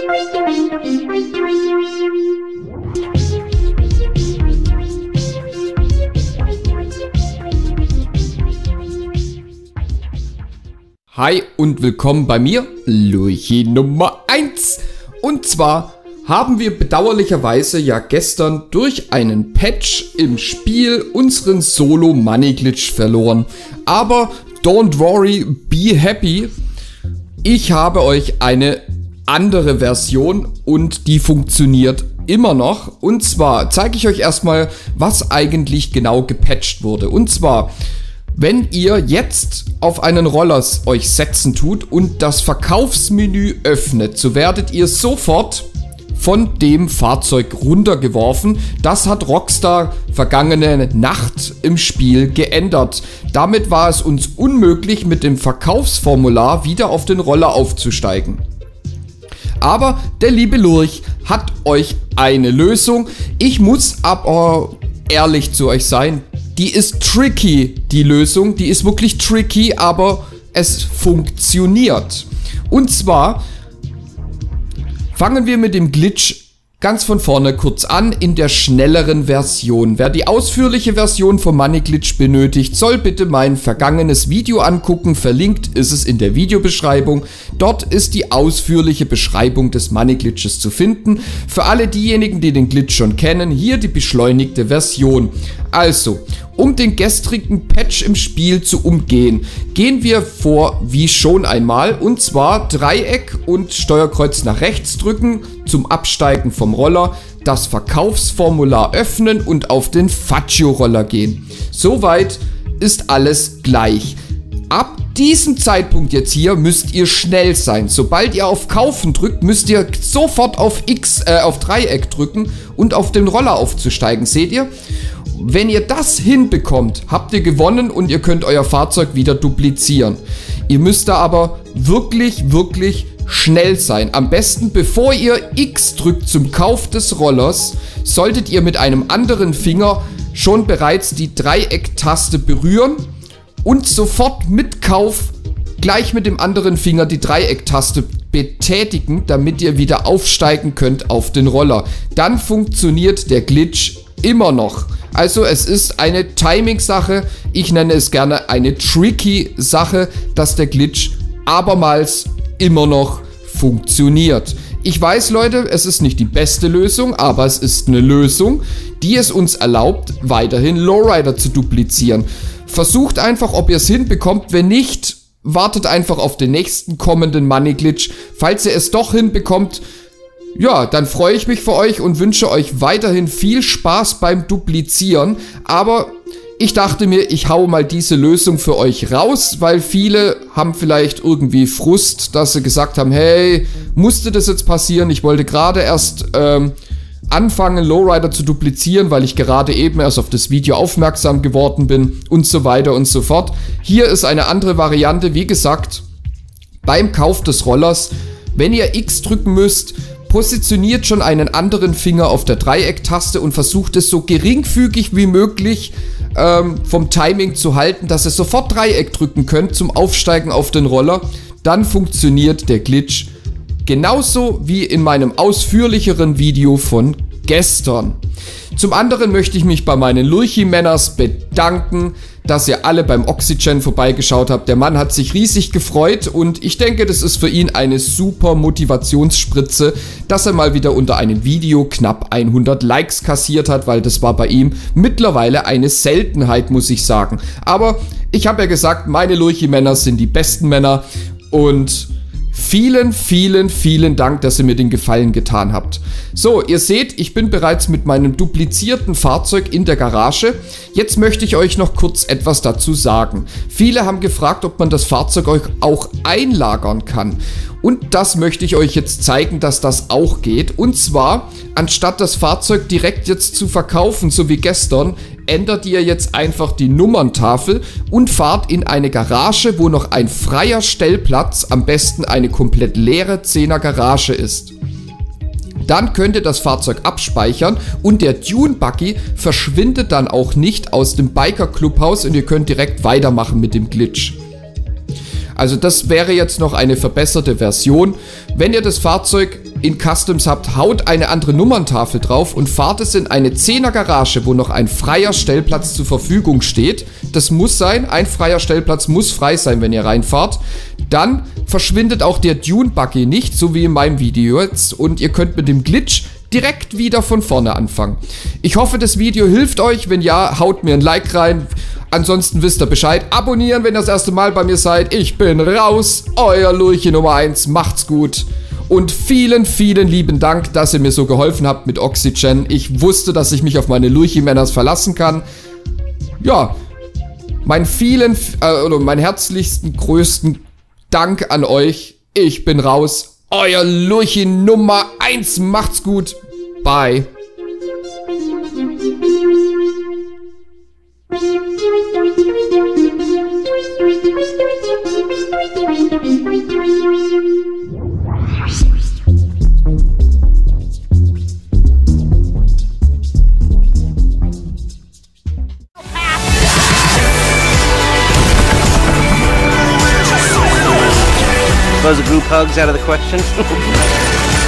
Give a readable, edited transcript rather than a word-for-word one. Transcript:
Hi und willkommen bei mir, Lurchi Nummer 1. Und zwar haben wir bedauerlicherweise ja gestern durch einen Patch im Spiel unseren Solo Money Glitch verloren. Aber don't worry, be happy. Ich habe euch eine andere Version und die funktioniert immer noch. Und zwar zeige ich euch erstmal, was eigentlich genau gepatcht wurde. Und zwar, wenn ihr jetzt auf einen Roller euch setzen tut und das Verkaufsmenü öffnet, so werdet ihr sofort von dem Fahrzeug runtergeworfen. Das hat Rockstar vergangene Nacht im Spiel geändert. Damit war es uns unmöglich, mit dem Verkaufsformular wieder auf den Roller aufzusteigen. Aber der liebe Lurch hat euch eine Lösung. Ich muss aber ehrlich zu euch sein. Die ist tricky, die Lösung. Die ist wirklich tricky, aber es funktioniert. Und zwar fangen wir mit dem Glitch ganz von vorne kurz an in der schnelleren Version. Wer die ausführliche Version vom Money Glitch benötigt, soll bitte mein vergangenes Video angucken. Verlinkt ist es in der Videobeschreibung. Dort ist die ausführliche Beschreibung des Money Glitches zu finden. Für alle diejenigen, die den Glitch schon kennen, hier die beschleunigte Version. Also, um den gestrigen Patch im Spiel zu umgehen, gehen wir vor wie schon einmal, und zwar Dreieck und Steuerkreuz nach rechts drücken zum Absteigen vom Roller, das Verkaufsformular öffnen und auf den Faccio-Roller gehen. Soweit ist alles gleich. Ab diesem Zeitpunkt jetzt hier müsst ihr schnell sein. Sobald ihr auf Kaufen drückt, müsst ihr sofort auf Dreieck drücken und auf den Roller aufzusteigen. Seht ihr? Wenn ihr das hinbekommt, habt ihr gewonnen und ihr könnt euer Fahrzeug wieder duplizieren. Ihr müsst da aber wirklich schnell sein. Am besten, bevor ihr X drückt zum Kauf des Rollers, solltet ihr mit einem anderen Finger schon bereits die Dreieck-Taste berühren und sofort mit Kauf gleich mit dem anderen Finger die Dreieck-Taste betätigen, damit ihr wieder aufsteigen könnt auf den Roller. Dann funktioniert der Glitch immer noch. Also es ist eine Timing-Sache, ich nenne es gerne eine tricky Sache, dass der Glitch abermals immer noch funktioniert. Ich weiß, Leute, es ist nicht die beste Lösung, aber es ist eine Lösung, die es uns erlaubt, weiterhin Lowrider zu duplizieren. Versucht einfach, ob ihr es hinbekommt. Wenn nicht, wartet einfach auf den nächsten kommenden Money Glitch. Falls ihr es doch hinbekommt, ja, dann freue ich mich für euch und wünsche euch weiterhin viel Spaß beim Duplizieren. Aber ich dachte mir, ich hau mal diese Lösung für euch raus, weil viele haben vielleicht irgendwie Frust, dass sie gesagt haben, hey, musste das jetzt passieren? Ich wollte gerade erst anfangen, Lowrider zu duplizieren, weil ich gerade eben erst auf das Video aufmerksam geworden bin und so weiter und so fort. Hier ist eine andere Variante, wie gesagt, beim Kauf des Rollers, wenn ihr X drücken müsst, positioniert schon einen anderen Finger auf der Dreieck-Taste und versucht es so geringfügig wie möglich vom Timing zu halten, dass ihr sofort Dreieck drücken könnt zum Aufsteigen auf den Roller. Dann funktioniert der Glitch genauso wie in meinem ausführlicheren Video von gestern. Zum anderen möchte ich mich bei meinen Lurchi-Männers bedanken, dass ihr alle beim Oxygen vorbeigeschaut habt. Der Mann hat sich riesig gefreut und ich denke, das ist für ihn eine super Motivationsspritze, dass er mal wieder unter einem Video knapp 100 Likes kassiert hat, weil das war bei ihm mittlerweile eine Seltenheit, muss ich sagen. Aber ich habe ja gesagt, meine Lurchi-Männer sind die besten Männer und vielen Dank, dass ihr mir den Gefallen getan habt. So, ihr seht, ich bin bereits mit meinem duplizierten Fahrzeug in der Garage. Jetzt möchte ich euch noch kurz etwas dazu sagen. Viele haben gefragt, ob man das Fahrzeug auch einlagern kann. Und das möchte ich euch jetzt zeigen, dass das auch geht. Und zwar, anstatt das Fahrzeug direkt jetzt zu verkaufen, so wie gestern, ändert ihr jetzt einfach die Nummerntafel und fahrt in eine Garage, wo noch ein freier Stellplatz, am besten eine komplett leere 10er Garage ist. Dann könnt ihr das Fahrzeug abspeichern und der Dune-Buggy verschwindet dann auch nicht aus dem Biker-Clubhaus und ihr könnt direkt weitermachen mit dem Glitch. Also das wäre jetzt noch eine verbesserte Version. Wenn ihr das Fahrzeug in Customs habt, haut eine andere Nummerntafel drauf und fahrt es in eine 10er Garage, wo noch ein freier Stellplatz zur Verfügung steht. Das muss sein, ein freier Stellplatz muss frei sein, wenn ihr reinfahrt. Dann verschwindet auch der Dune-Buggy nicht, so wie in meinem Video jetzt, und ihr könnt mit dem Glitch direkt wieder von vorne anfangen. Ich hoffe, das Video hilft euch. Wenn ja, haut mir ein Like rein. Ansonsten wisst ihr Bescheid. Abonnieren, wenn ihr das erste Mal bei mir seid. Ich bin raus. Euer Lurchi Nummer 1. Macht's gut. Und vielen, vielen lieben Dank, dass ihr mir so geholfen habt mit Oxygen. Ich wusste, dass ich mich auf meine Lurchi-Männers verlassen kann. Ja, meinen herzlichsten, größten Dank an euch. Ich bin raus. Euer Lurchi Nummer 1. Macht's gut. Bye. Suppose a group hug's out of the question.